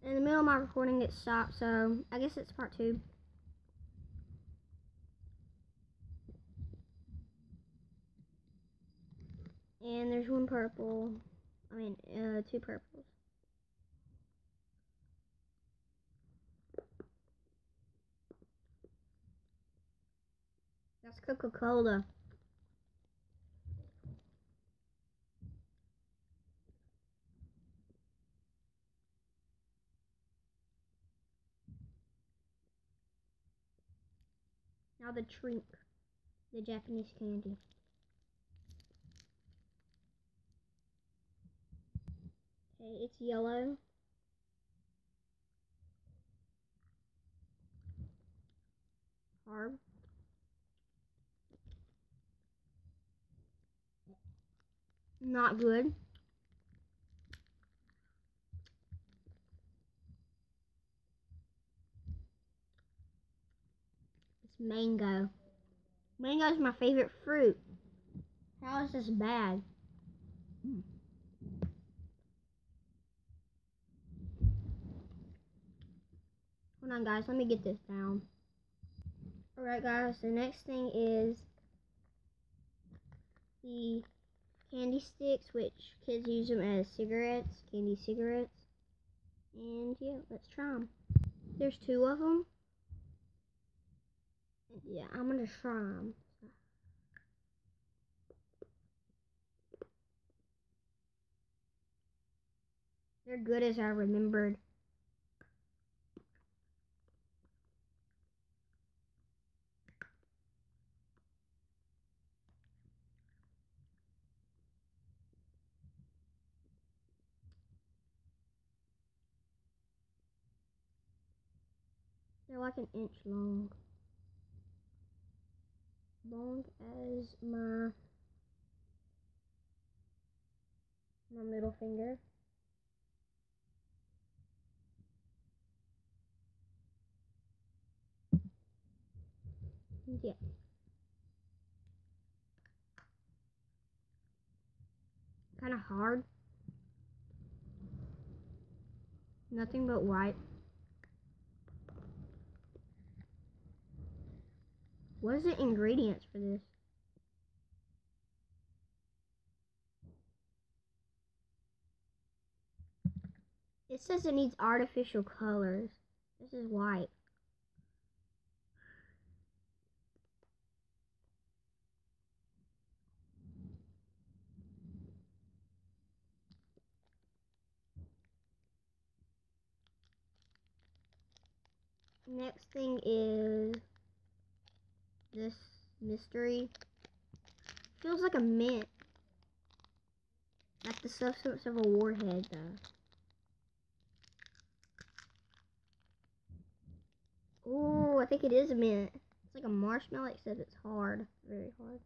In the middle of my recording, it stopped, so I guess it's part 2. And there's one purple. I mean, 2 purples. That's Coca-Cola. Now the Trink, the Japanese candy. Okay, it's yellow. Hard. Not good. It's mango. Mango is my favorite fruit. How is this bad? Hold on, guys. Let me get this down. Alright, guys. The next thing is the candy sticks, which kids use them as cigarettes, candy cigarettes. And yeah, let's try them. There's 2 of them. Yeah, I'm gonna try them. They're good as I remembered. They're like an inch long. Long as my middle finger. Yeah. Kind of hard. Nothing but white. What is the ingredients for this? It says it needs artificial colors. This is white. Next thing is this mystery. Feels like a mint. Like the substance of a warhead, though. Oh, I think it is a mint. It's like a marshmallow, except it's hard. Very hard.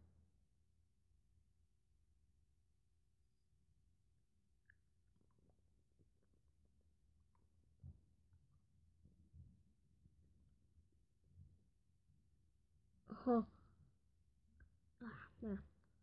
Oh. Yeah.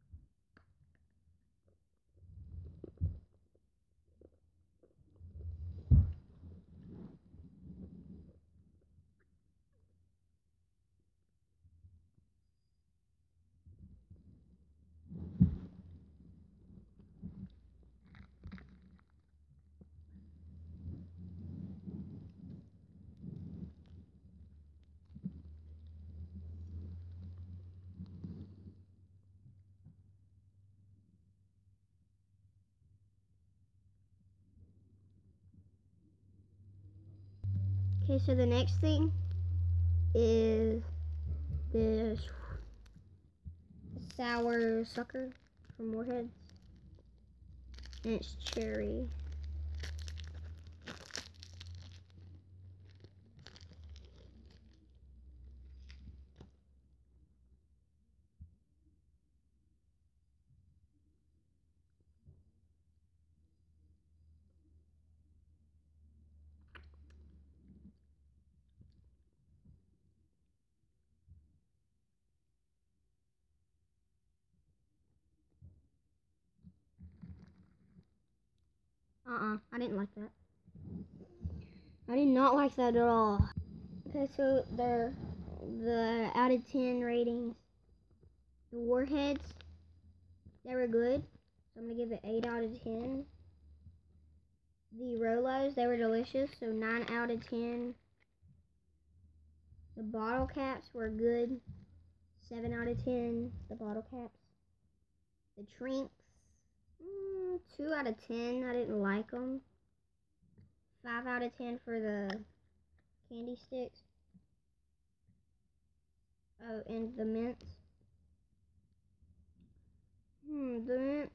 Okay, so the next thing is this sour sucker from Warheads. And it's cherry. I didn't like that. I did not like that at all. Okay, so the out of 10 ratings. The Warheads, they were good. So I'm going to give it 8 out of 10. The Rolos, they were delicious. So 9 out of 10. The bottle caps were good. 7 out of 10. The bottle caps. The Trinks, 2 out of 10. I didn't like them. 5 out of 10 for the candy sticks. Oh, and the mints. The mints.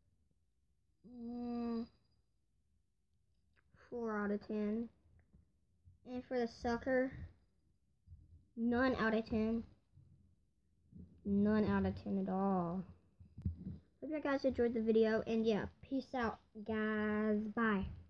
4 out of 10. And for the sucker, none out of 10. None out of 10 at all. Hope you guys enjoyed the video, and yeah, peace out, guys. Bye.